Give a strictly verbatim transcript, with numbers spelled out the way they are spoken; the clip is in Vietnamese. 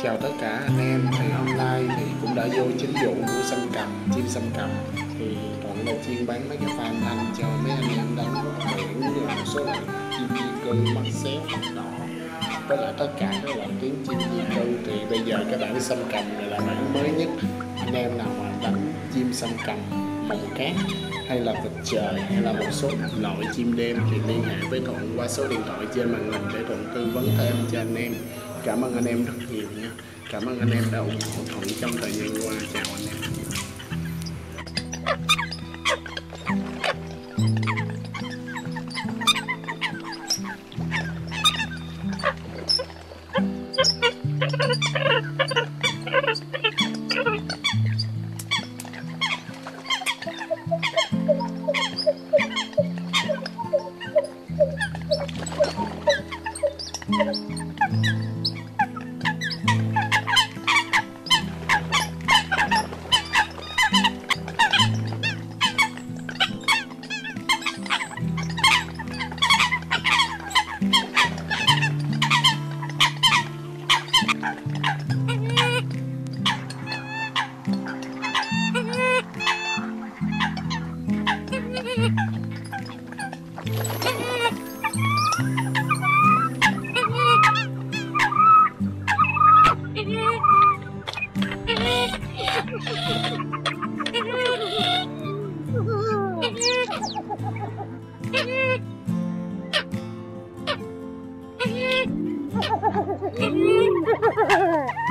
Chào tất cả anh em, thì hôm nay thì cũng đã vô chính vụ của Sâm Cầm, chim Sâm Cầm. Thì Thuận là chuyên bán mấy cái pha âm thanh cho mấy anh em đánh biển, rồi một số loại chim di cư, mặt xéo, mặt đỏ, với lại tất cả các loại tiếng chim di cư. Thì bây giờ cái bản Sâm Cầm này là bản mới nhất. Anh em nào mà đánh chim Sâm Cầm, mộng cát hay là vịt trời hay là một số loại chim đêm thì liên hệ với Thuận qua số điện thoại trên màn hình để Thuận tư vấn thêm cho anh em. Cảm ơn anh em rất nhiều nha. Cảm ơn anh em đã ủng hộ Thuận trong thời gian qua. Chào anh em. Ha ha ha ha!